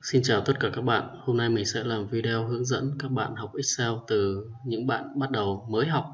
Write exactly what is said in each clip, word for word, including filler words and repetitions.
Xin chào tất cả các bạn. Hôm nay mình sẽ làm video hướng dẫn các bạn học Excel từ những bạn bắt đầu mới học.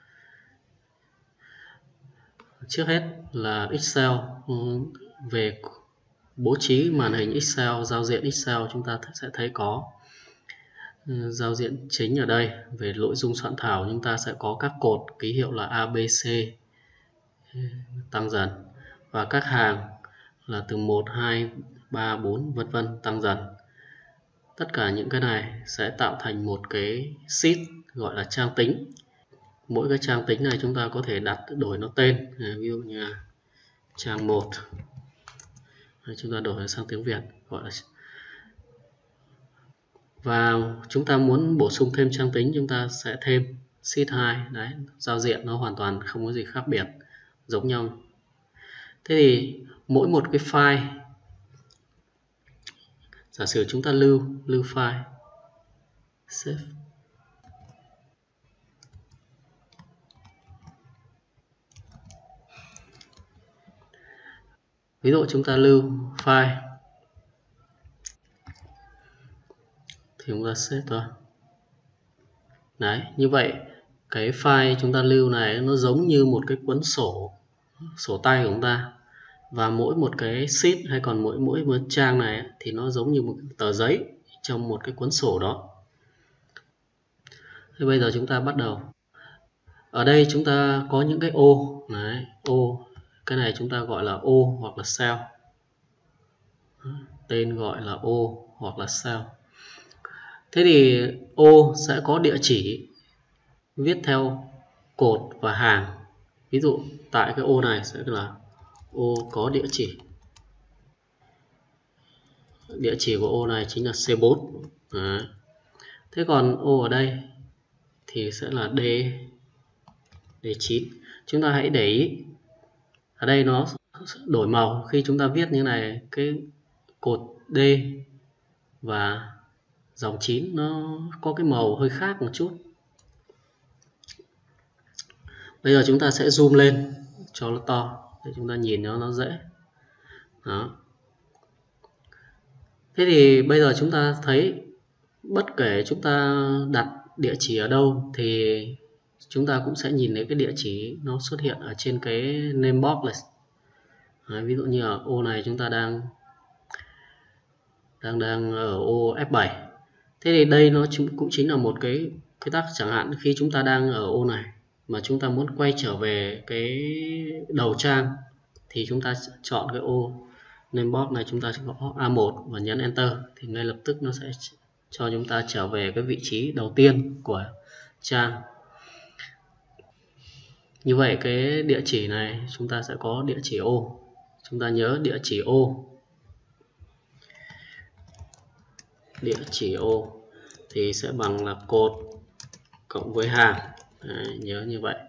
Trước hết là Excel, về bố trí màn hình Excel, giao diện Excel chúng ta sẽ thấy có giao diện chính ở đây. Về nội dung soạn thảo chúng ta sẽ có các cột ký hiệu là A, B, C tăng dần, và các hàng là từ một, hai, ba, bốn vân vân tăng dần. Tất cả những cái này sẽ tạo thành một cái sheet gọi là trang tính. Mỗi cái trang tính này chúng ta có thể đặt đổi nó tên, ví dụ như là trang một, chúng ta đổi sang tiếng Việt gọi là. Và chúng ta muốn bổ sung thêm trang tính, chúng ta sẽ thêm sheet hai. Đấy, giao diện nó hoàn toàn không có gì khác biệt, giống nhau. Thế thì mỗi một cái file, giả sử chúng ta lưu lưu file, save. Ví dụ chúng ta lưu file thì chúng ta save thôi. Đấy, như vậy cái file chúng ta lưu này nó giống như một cái cuốn sổ sổ tay của chúng ta, và mỗi một cái sheet hay còn mỗi mỗi một trang này thì nó giống như một tờ giấy trong một cái cuốn sổ đó. Thế bây giờ chúng ta bắt đầu. Ở đây chúng ta có những cái ô này, ô cái này chúng ta gọi là ô hoặc là cell, tên gọi là ô hoặc là cell. Thế thì ô sẽ có địa chỉ viết theo cột và hàng. Ví dụ tại cái ô này sẽ là ô có địa chỉ. Địa chỉ của ô này chính là C bốn. Đấy. Thế còn ô ở đây thì sẽ là D, D chín. Chúng ta hãy để ý ở đây nó đổi màu khi chúng ta viết như này, cái cột D và dòng chín nó có cái màu hơi khác một chút. Bây giờ chúng ta sẽ zoom lên cho nó to để chúng ta nhìn nó nó dễ. Đó. Thế thì bây giờ chúng ta thấy bất kể chúng ta đặt địa chỉ ở đâu thì chúng ta cũng sẽ nhìn thấy cái địa chỉ nó xuất hiện ở trên cái name box này. Đấy, ví dụ như ở ô này chúng ta đang đang đang ở ô F bảy. Thế thì đây nó cũng chính là một cái quy tắc. Chẳng hạn khi chúng ta đang ở ô này mà chúng ta muốn quay trở về cái đầu trang thì chúng ta chọn cái ô name box này, chúng ta sẽ có A một và nhấn enter thì ngay lập tức nó sẽ cho chúng ta trở về cái vị trí đầu tiên của trang. Như vậy cái địa chỉ này chúng ta sẽ có địa chỉ ô. Chúng ta nhớ địa chỉ ô. Địa chỉ ô thì sẽ bằng là cột cộng với hàng. Đấy, nhớ như vậy.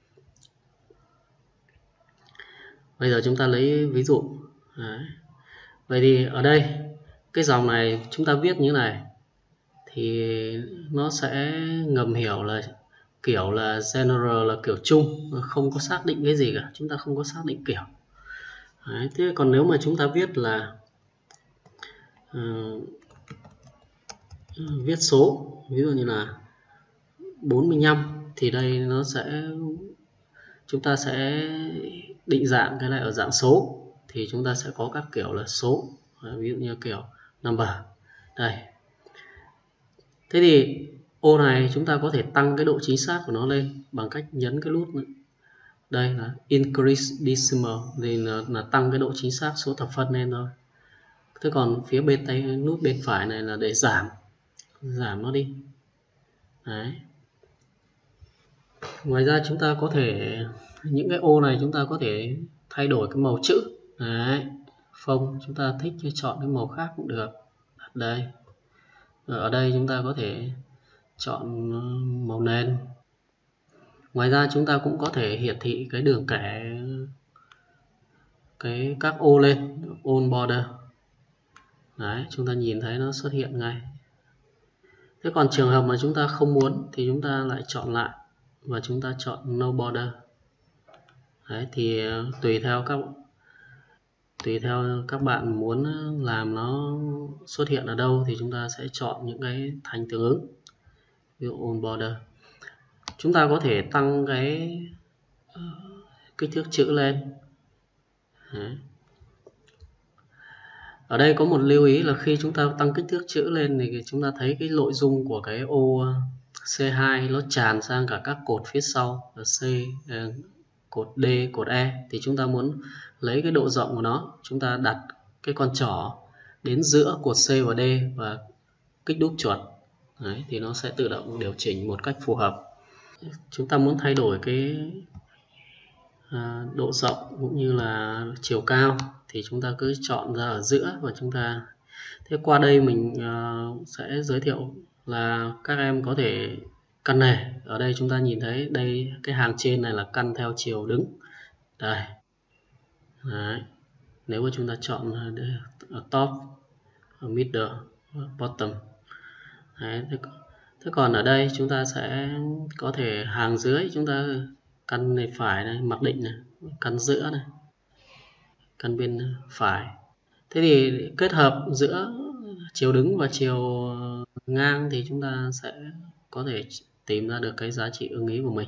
Bây giờ chúng ta lấy ví dụ. Đấy. Vậy thì ở đây cái dòng này chúng ta viết như thế này thì nó sẽ ngầm hiểu là kiểu là general, là kiểu chung, không có xác định cái gì cả, chúng ta không có xác định kiểu. Đấy, thế còn nếu mà chúng ta viết là uh, viết số, ví dụ như là bốn mươi lăm thì đây nó sẽ, chúng ta sẽ định dạng cái này ở dạng số thì chúng ta sẽ có các kiểu là số. Đấy, ví dụ như kiểu number đây. Thế thì ô này chúng ta có thể tăng cái độ chính xác của nó lên bằng cách nhấn cái nút này. Đây là increase decimal thì là, là tăng cái độ chính xác số thập phân lên thôi. Thế còn phía bên tay nút bên phải này là để giảm giảm nó đi. Đấy. Ngoài ra chúng ta có thể, những cái ô này chúng ta có thể thay đổi cái màu chữ. Đấy. Phông chúng ta thích chọn cái màu khác cũng được. Đây. Ở đây chúng ta có thể chọn màu nền. Ngoài ra chúng ta cũng có thể hiển thị cái đường kẻ cái các ô lên, all border. Đấy, chúng ta nhìn thấy nó xuất hiện ngay. Thế còn trường hợp mà chúng ta không muốn thì chúng ta lại chọn lại và chúng ta chọn no border. Đấy, thì tùy theo các tùy theo các bạn muốn làm nó xuất hiện ở đâu thì chúng ta sẽ chọn những cái thành tương ứng. Ví dụ on border, chúng ta có thể tăng cái kích thước chữ lên. Đấy. Ở đây có một lưu ý là khi chúng ta tăng kích thước chữ lên thì chúng ta thấy cái nội dung của cái ô xê hai nó tràn sang cả các cột phía sau là C, cột D, cột E, thì chúng ta muốn lấy cái độ rộng của nó, chúng ta đặt cái con trỏ đến giữa cột C và D và kích đúp chuột. Đấy, thì nó sẽ tự động điều chỉnh một cách phù hợp. Chúng ta muốn thay đổi cái à, độ rộng cũng như là chiều cao thì chúng ta cứ chọn ra ở giữa và chúng ta. Thế qua đây mình uh, sẽ giới thiệu là các em có thể căn nề. Ở đây chúng ta nhìn thấy đây, cái hàng trên này là căn theo chiều đứng đây. Đấy. Nếu mà chúng ta chọn ở top, ở middle, ở bottom. Đấy. Thế, thế còn ở đây chúng ta sẽ có thể hàng dưới chúng ta căn này phải này, mặc định này, căn giữa này, căn bên phải. Thế thì kết hợp giữa chiều đứng và chiều ngang thì chúng ta sẽ có thể tìm ra được cái giá trị ưng ý của mình.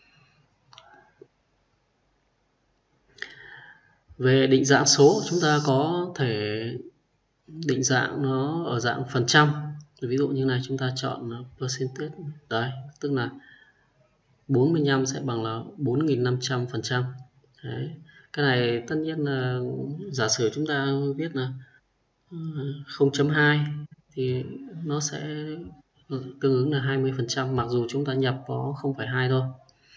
Về định dạng số, chúng ta có thể định dạng nó ở dạng phần trăm. Ví dụ như này, chúng ta chọn percentage đấy, tức là bốn mươi lăm sẽ bằng là bốn nghìn năm trăm phần trăm. Đấy. Cái này tất nhiên là giả sử chúng ta viết là không chấm hai thì nó sẽ tương ứng là hai mươi phần trăm, mặc dù chúng ta nhập có không phẩy hai thôi.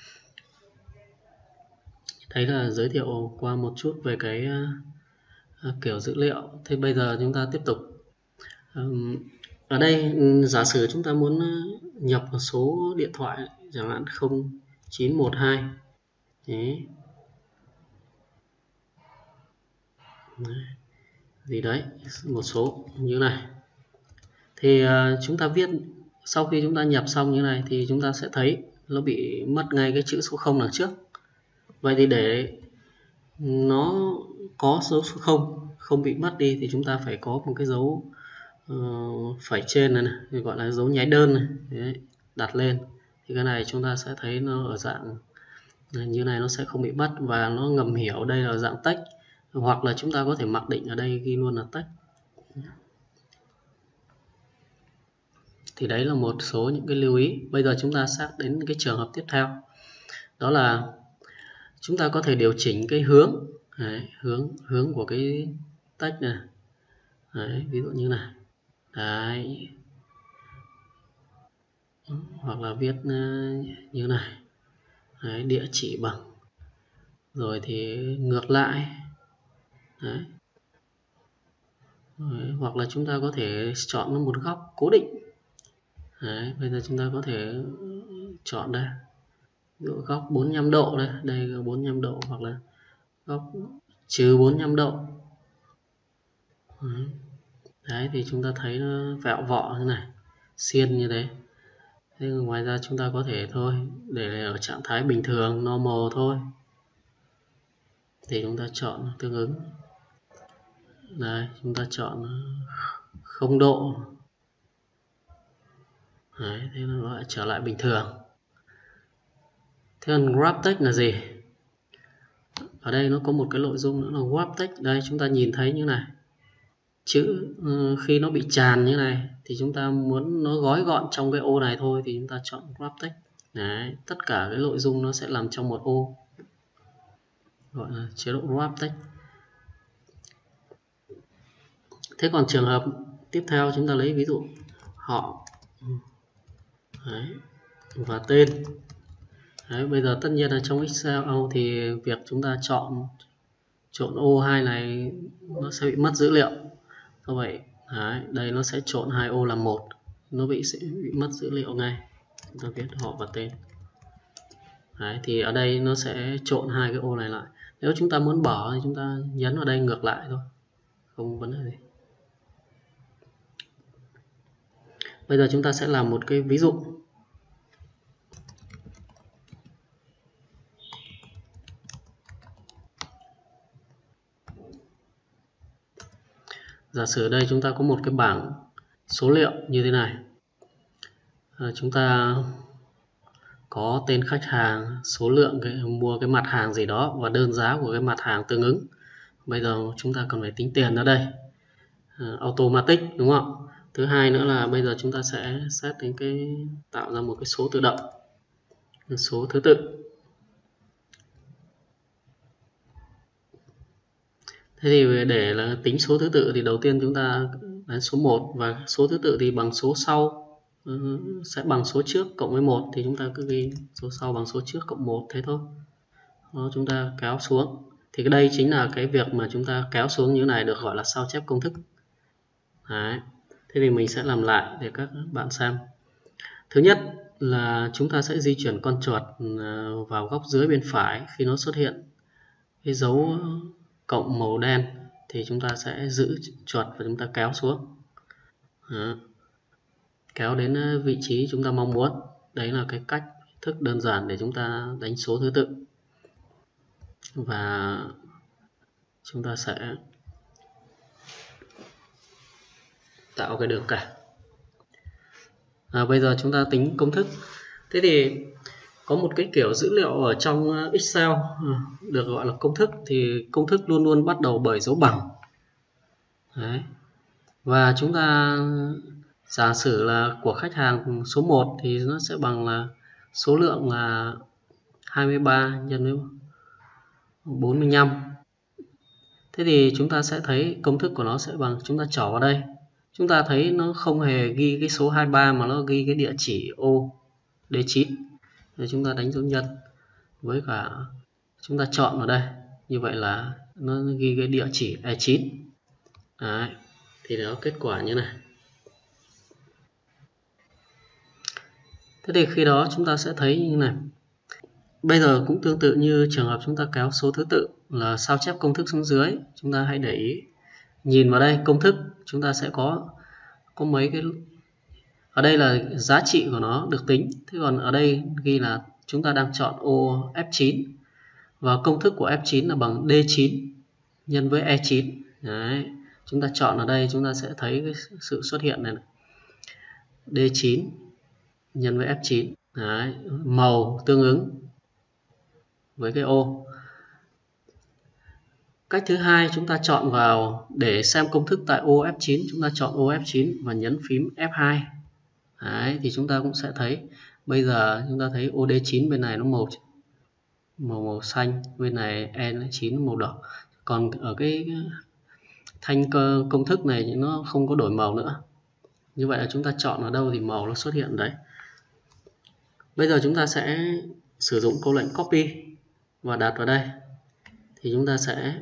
Đấy là giới thiệu qua một chút về cái uh, kiểu dữ liệu. Thế bây giờ chúng ta tiếp tục. Um, ở đây giả sử chúng ta muốn nhập một số điện thoại chẳng hạn không chín một hai. Đấy. Gì đấy, một số như này. Thì uh, chúng ta viết, sau khi chúng ta nhập xong như này thì chúng ta sẽ thấy nó bị mất ngay cái chữ số không đằng trước. Vậy thì để nó có số không không bị mất đi thì chúng ta phải có một cái dấu uh, phẩy trên này, này gọi là dấu nháy đơn này. Đấy, đặt lên thì cái này chúng ta sẽ thấy nó ở dạng như này, nó sẽ không bị mất và nó ngầm hiểu đây là dạng text, hoặc là chúng ta có thể mặc định ở đây ghi luôn là text. Thì đấy là một số những cái lưu ý. Bây giờ chúng ta sang đến cái trường hợp tiếp theo, đó là chúng ta có thể điều chỉnh cái hướng. Đấy, hướng hướng của cái text này. Đấy, ví dụ như này. Đấy. Hoặc là viết như này. Đấy, địa chỉ bằng. Rồi thì ngược lại. Đấy. Đấy, hoặc là chúng ta có thể chọn một góc cố định. Đấy, bây giờ chúng ta có thể chọn đây. Ví dụ góc bốn mươi lăm độ đây, đây là bốn mươi lăm độ, hoặc là góc trừ bốn mươi lăm độ. Đấy. Đấy thì chúng ta thấy nó vẹo vọ như này, xiên như thế. Thế ngoài ra chúng ta có thể thôi để ở trạng thái bình thường normal thôi, thì chúng ta chọn tương ứng. Đây, chúng ta chọn không độ. Đấy, thế nó lại trở lại bình thường. Thế còn wrap text là gì? Ở đây nó có một cái nội dung nữa là wrap text. Đây chúng ta nhìn thấy như này, chữ khi nó bị tràn như này thì chúng ta muốn nó gói gọn trong cái ô này thôi thì chúng ta chọn wrap text. Đấy, tất cả cái nội dung nó sẽ nằm trong một ô, gọi là chế độ wrap text. Thế còn trường hợp tiếp theo chúng ta lấy ví dụ họ. Đấy, và tên. Đấy, bây giờ tất nhiên là trong Excel thì việc chúng ta chọn trộn ô hai này nó sẽ bị mất dữ liệu. Do vậy đấy, đây nó sẽ trộn hai ô làm một, nó bị sẽ bị mất dữ liệu ngay. Chúng ta viết họ và tên. Đấy, thì ở đây nó sẽ trộn hai cái ô này lại. Nếu chúng ta muốn bỏ thì chúng ta nhấn vào đây ngược lại thôi, không vấn đề gì. Bây giờ chúng ta sẽ làm một cái ví dụ. giả sử đây chúng ta có một cái bảng số liệu như thế này. À, chúng ta có tên khách hàng, số lượng cái, mua cái mặt hàng gì đó và đơn giá của cái mặt hàng tương ứng. Bây giờ chúng ta cần phải tính tiền ở đây, à, automatic đúng không? Thứ hai nữa là bây giờ chúng ta sẽ set đến cái tạo ra một cái số tự động, số thứ tự. Thế thì để là tính số thứ tự thì đầu tiên chúng ta đến số một, và số thứ tự thì bằng số sau sẽ bằng số trước cộng với một, thì chúng ta cứ ghi số sau bằng số trước cộng một thế thôi. Đó, chúng ta kéo xuống. Thì cái đây chính là cái việc mà chúng ta kéo xuống như thế này được gọi là sao chép công thức. Đấy. Thế thì mình sẽ làm lại để các bạn xem. Thứ nhất là chúng ta sẽ di chuyển con chuột vào góc dưới bên phải. Khi nó xuất hiện cái dấu cộng màu đen thì chúng ta sẽ giữ chuột và chúng ta kéo xuống. Đó. Kéo đến vị trí chúng ta mong muốn. Đấy là cái cách thức đơn giản để chúng ta đánh số thứ tự. Và chúng ta sẽ tạo cái đường cả. À, bây giờ chúng ta tính công thức. Thế thì có một cái kiểu dữ liệu ở trong Excel được gọi là công thức, thì công thức luôn luôn bắt đầu bởi dấu bằng. Đấy. Và chúng ta giả sử là của khách hàng số một thì nó sẽ bằng là số lượng là hai mươi ba nhân với bốn mươi lăm. Thế thì chúng ta sẽ thấy công thức của nó sẽ bằng, chúng ta trỏ vào đây. Chúng ta thấy nó không hề ghi cái số hai mươi ba mà nó ghi cái địa chỉ ô đê chín. Để chúng ta đánh dấu nhân với cả chúng ta chọn vào đây. Như vậy là nó ghi cái địa chỉ e chín. Đấy. Thì đó kết quả như này. Thế thì khi đó chúng ta sẽ thấy như này. Bây giờ cũng tương tự như trường hợp chúng ta kéo số thứ tự là sao chép công thức xuống dưới. Chúng ta hãy để ý. Nhìn vào đây công thức chúng ta sẽ có có mấy cái. Ở đây là giá trị của nó được tính. Thế còn ở đây ghi là chúng ta đang chọn ô ép chín. Và công thức của ép chín là bằng đê chín nhân với e chín. Đấy. Chúng ta chọn ở đây chúng ta sẽ thấy cái sự xuất hiện này, này. đê chín nhân với ép chín. Đấy. Màu tương ứng với cái ô. Cách thứ hai chúng ta chọn vào để xem công thức tại ô ép chín. Chúng ta chọn ô ép chín và nhấn phím ép hai. Đấy, thì chúng ta cũng sẽ thấy. Bây giờ chúng ta thấy ô đê chín bên này nó màu màu màu xanh, bên này e chín màu đỏ. Còn ở cái thanh cơ công thức này nó không có đổi màu nữa. Như vậy là chúng ta chọn ở đâu thì màu nó xuất hiện đấy. Bây giờ chúng ta sẽ sử dụng câu lệnh copy và đặt vào đây. Thì chúng ta sẽ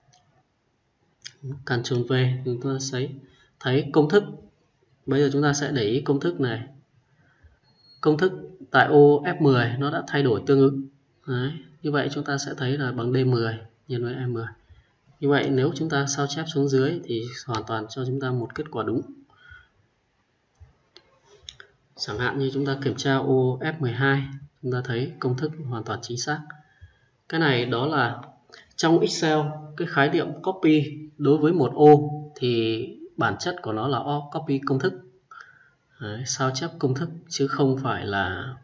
Ctrl V, chúng ta sẽ thấy công thức. Bây giờ chúng ta sẽ để ý công thức này. Công thức tại ô ép mười nó đã thay đổi tương ứng. Đấy. Như vậy chúng ta sẽ thấy là bằng đê mười nhân với e mười. Như vậy nếu chúng ta sao chép xuống dưới thì hoàn toàn cho chúng ta một kết quả đúng. Chẳng hạn như chúng ta kiểm tra ô ép mười hai, chúng ta thấy công thức hoàn toàn chính xác. Cái này đó là trong Excel, cái khái niệm copy đối với một ô thì bản chất của nó là copy công thức. Đấy, sao chép công thức chứ không phải là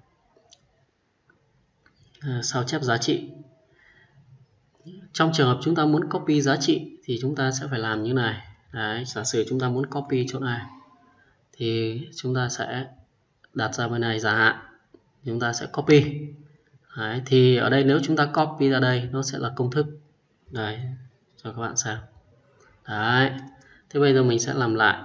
à, sao chép giá trị. Trong trường hợp chúng ta muốn copy giá trị thì chúng ta sẽ phải làm như này. Đấy, giả sử chúng ta muốn copy chỗ này thì chúng ta sẽ đặt ra bên này giả hạn, chúng ta sẽ copy. Đấy, thì ở đây nếu chúng ta copy ra đây nó sẽ là công thức. Đấy, cho các bạn xem. Đấy, thế bây giờ mình sẽ làm lại.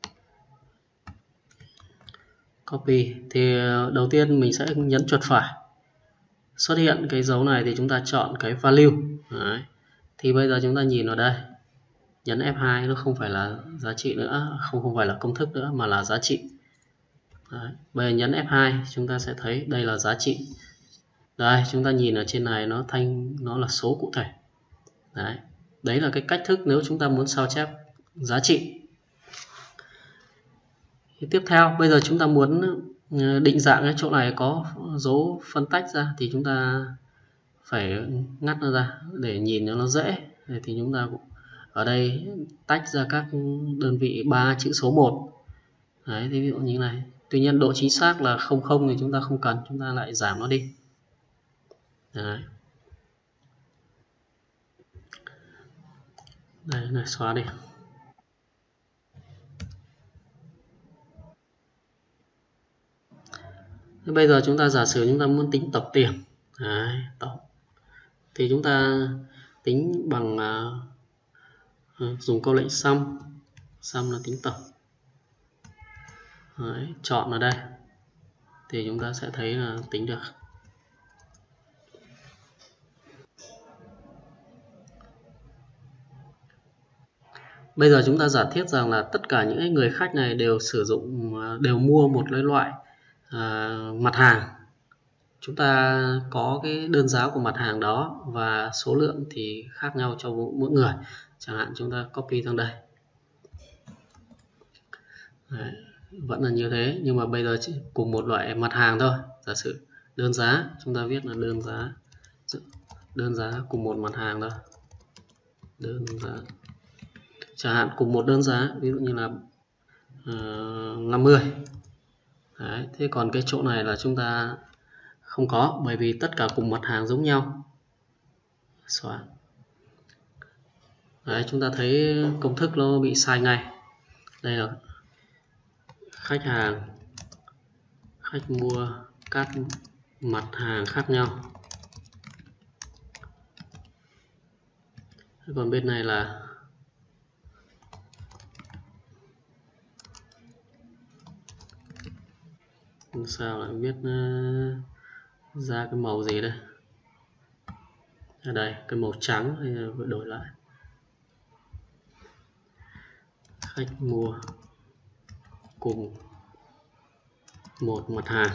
Copy thì đầu tiên mình sẽ nhấn chuột phải, xuất hiện cái dấu này thì chúng ta chọn cái value. Đấy. Thì bây giờ chúng ta nhìn vào đây, nhấn ép hai nó không phải là giá trị nữa, không không phải là công thức nữa mà là giá trị. Đấy. Bây giờ nhấn ép hai chúng ta sẽ thấy đây là giá trị. Đây chúng ta nhìn ở trên này nó thanh nó là số cụ thể. Đấy. Đấy là cái cách thức nếu chúng ta muốn sao chép giá trị. Thì tiếp theo bây giờ chúng ta muốn định dạng cái chỗ này có dấu phân tách ra thì chúng ta phải ngắt nó ra để nhìn cho nó dễ. Thì chúng ta cũng ở đây tách ra các đơn vị ba chữ số một. Đấy, ví dụ như này. Tuy nhiên độ chính xác là không không thì chúng ta không cần, chúng ta lại giảm nó đi. Đấy. Đây này, xóa đi. Thế bây giờ chúng ta giả sử chúng ta muốn tính tổng tiền. Đấy, tổng. Thì chúng ta tính bằng uh, dùng câu lệnh sum. Sum là tính tổng. Đấy, chọn ở đây thì chúng ta sẽ thấy là tính được. Bây giờ chúng ta giả thiết rằng là tất cả những người khách này đều sử dụng đều mua một cái loại uh, mặt hàng. Chúng ta có cái đơn giá của mặt hàng đó và số lượng thì khác nhau cho mỗi người. Chẳng hạn chúng ta copy sang đây. Đấy, vẫn là như thế, nhưng mà bây giờ chỉ cùng một loại mặt hàng thôi. Giả sử đơn giá, chúng ta viết là đơn giá, đơn giá cùng một mặt hàng thôi. Đơn giá, chẳng hạn cùng một đơn giá, ví dụ như là uh, năm mươi. Đấy, thế còn cái chỗ này là chúng ta không có, bởi vì tất cả cùng mặt hàng giống nhau. Xóa. Đấy, chúng ta thấy công thức nó bị sai ngay. Đây là khách hàng, khách mua các mặt hàng khác nhau. Còn bên này là sao lại biết uh, ra cái màu gì đây? Ở đây cái màu trắng thì đổi lại. Khách mua cùng một mặt hàng.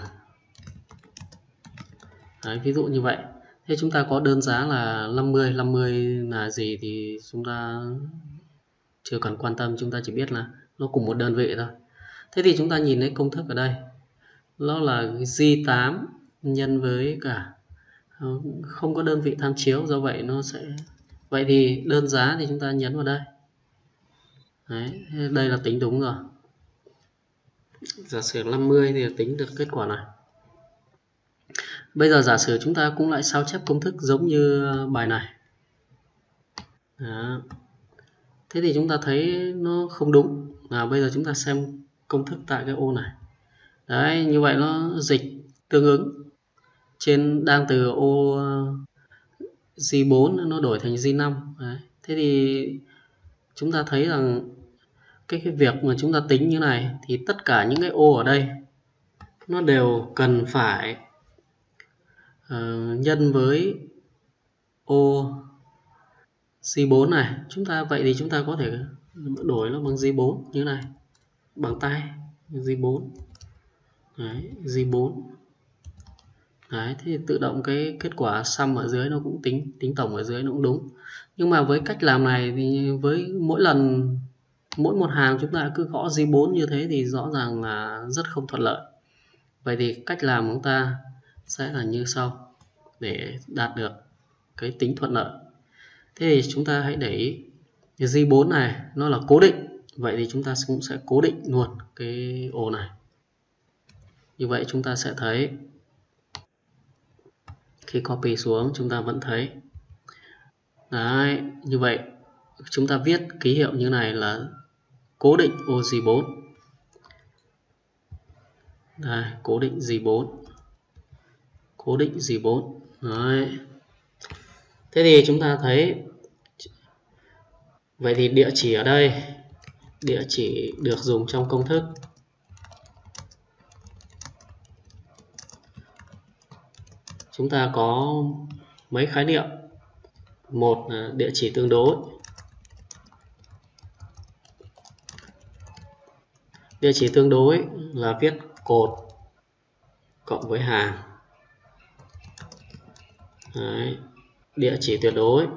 Đấy, ví dụ như vậy. Thế chúng ta có đơn giá là năm mươi, năm mươi là gì thì chúng ta chưa cần quan tâm, chúng ta chỉ biết là nó cùng một đơn vị thôi. Thế thì chúng ta nhìn thấy công thức ở đây, nó là J tám nhân với cả không có đơn vị tham chiếu, do vậy nó sẽ, vậy thì đơn giá thì chúng ta nhấn vào đây. Đấy, đây là tính đúng rồi. Giả sử năm mươi thì tính được kết quả này. Bây giờ giả sử chúng ta cũng lại sao chép công thức giống như bài này. Đó. Thế thì chúng ta thấy nó không đúng. Nào bây giờ chúng ta xem công thức tại cái ô này. Đấy, như vậy nó dịch tương ứng. Trên đang từ ô J bốn nó đổi thành J năm. Đấy. Thế thì chúng ta thấy rằng cái, cái việc mà chúng ta tính như này thì tất cả những cái ô ở đây nó đều cần phải uh, nhân với ô J bốn này. Chúng ta vậy thì chúng ta có thể đổi nó bằng J bốn như này, bằng tay J bốn. Đấy, J bốn. Đấy, thì tự động cái kết quả sum ở dưới nó cũng tính tính tổng ở dưới nó cũng đúng. Nhưng mà với cách làm này thì với mỗi lần mỗi một hàng chúng ta cứ gõ J bốn như thế thì rõ ràng là rất không thuận lợi. Vậy thì cách làm của chúng ta sẽ là như sau để đạt được cái tính thuận lợi. Thế thì chúng ta hãy để ý J bốn này nó là cố định, vậy thì chúng ta cũng sẽ cố định luôn cái ô này. Như vậy chúng ta sẽ thấy khi copy xuống chúng ta vẫn thấy. Đấy, như vậy chúng ta viết ký hiệu như này là cố định ô J bốn. Đây, cố định J bốn. Cố định J bốn. Đấy. Thế thì chúng ta thấy, vậy thì địa chỉ ở đây, địa chỉ được dùng trong công thức chúng ta có mấy khái niệm. Một là địa chỉ tương đối. Địa chỉ tương đối là viết cột cộng với hàng. Đấy. Địa chỉ tuyệt đối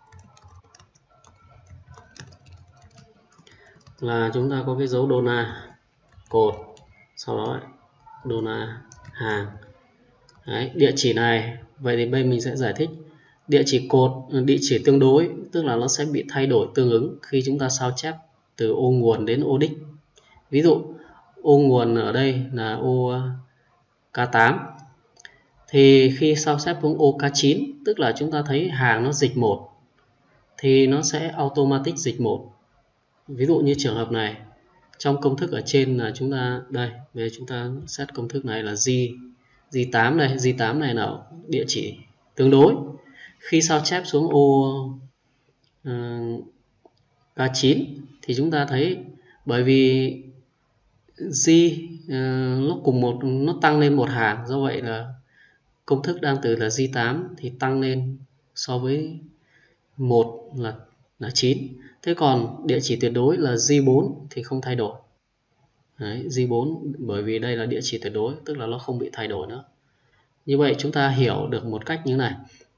là chúng ta có cái dấu đô na cột, sau đó đô na hàng. Đấy, địa chỉ này, vậy thì bây mình sẽ giải thích địa chỉ cột, địa chỉ tương đối tức là nó sẽ bị thay đổi tương ứng khi chúng ta sao chép từ ô nguồn đến ô đích. Ví dụ ô nguồn ở đây là ô K tám, thì khi sao chép xuống ô K chín tức là chúng ta thấy hàng nó dịch một thì nó sẽ automatic dịch một. Ví dụ như trường hợp này, trong công thức ở trên là chúng ta đây, bây giờ chúng ta set công thức này là G G tám này, G tám này là địa chỉ tương đối. Khi sao chép xuống ô uh, K chín thì chúng ta thấy bởi vì G uh, nó cùng một, nó tăng lên một hàng, do vậy là công thức đang từ là G tám thì tăng lên so với một là là chín. Thế còn địa chỉ tuyệt đối là G bốn thì không thay đổi. Đấy, G bốn bởi vì đây là địa chỉ tuyệt đối, tức là nó không bị thay đổi nữa. Như vậy chúng ta hiểu được một cách như thế này.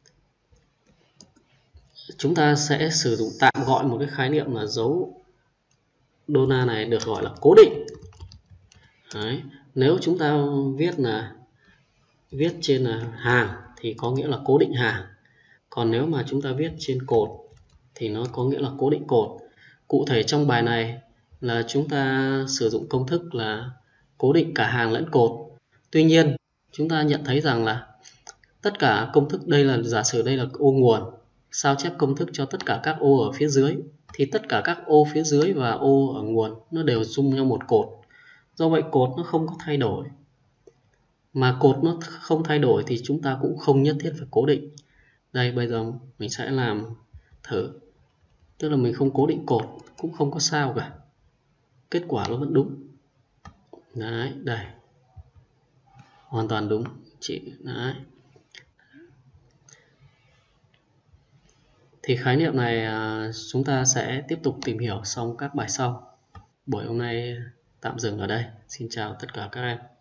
Chúng ta sẽ sử dụng tạm gọi một cái khái niệm là dấu donut này được gọi là cố định. Đấy, nếu chúng ta viết là viết trên là hàng thì có nghĩa là cố định hàng. Còn nếu mà chúng ta viết trên cột thì nó có nghĩa là cố định cột. Cụ thể trong bài này là chúng ta sử dụng công thức là cố định cả hàng lẫn cột. Tuy nhiên chúng ta nhận thấy rằng là tất cả công thức, đây là giả sử đây là ô nguồn, sao chép công thức cho tất cả các ô ở phía dưới thì tất cả các ô phía dưới và ô ở nguồn nó đều dung nhau một cột. Do vậy cột nó không có thay đổi. Mà cột nó không thay đổi thì chúng ta cũng không nhất thiết phải cố định. Đây bây giờ mình sẽ làm thử. Tức là mình không cố định cột cũng không có sao cả. Kết quả nó vẫn đúng. Đấy, đây. Hoàn toàn đúng. Chị đấy. Thì khái niệm này chúng ta sẽ tiếp tục tìm hiểu trong các bài sau. Buổi hôm nay tạm dừng ở đây. Xin chào tất cả các em.